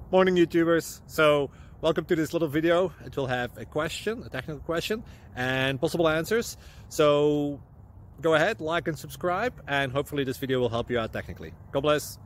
Morning YouTubers. So welcome to this little video. It will have a question, a technical question, and possible answers. So go ahead, like and subscribe, and hopefully this video will help you out technically. God bless.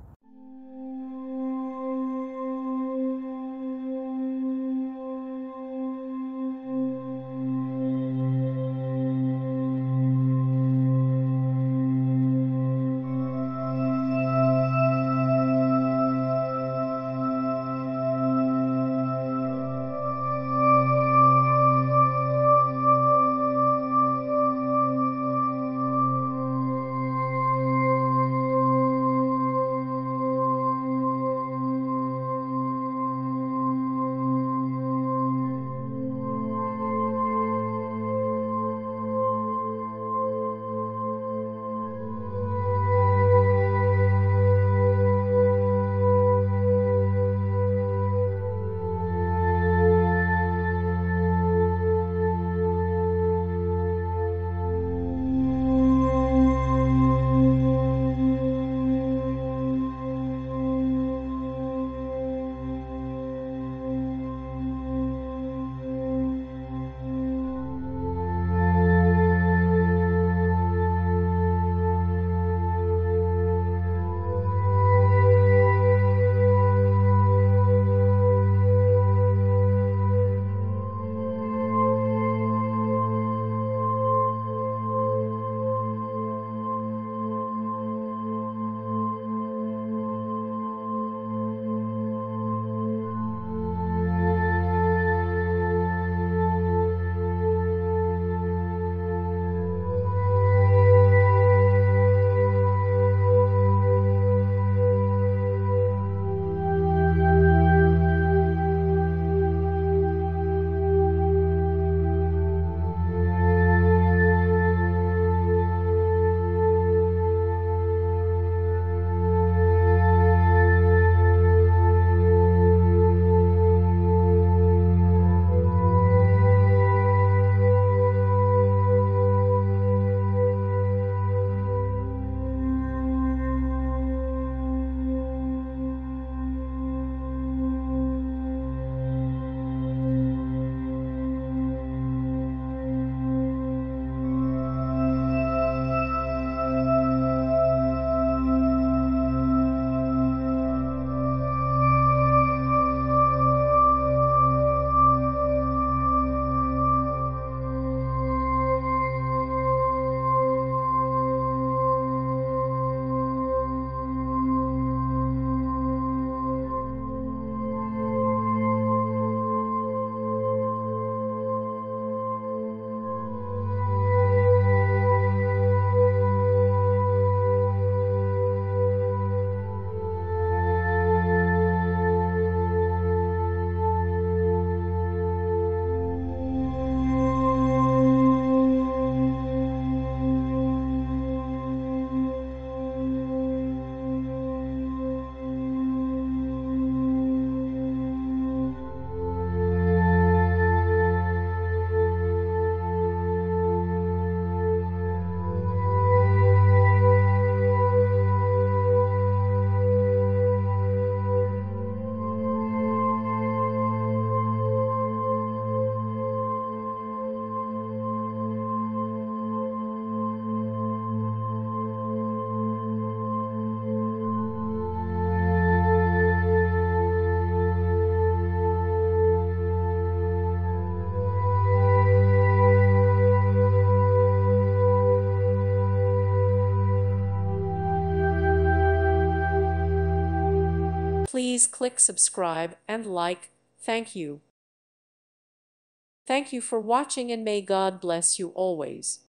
Please click subscribe and like. Thank you. Thank you for watching and may God bless you always.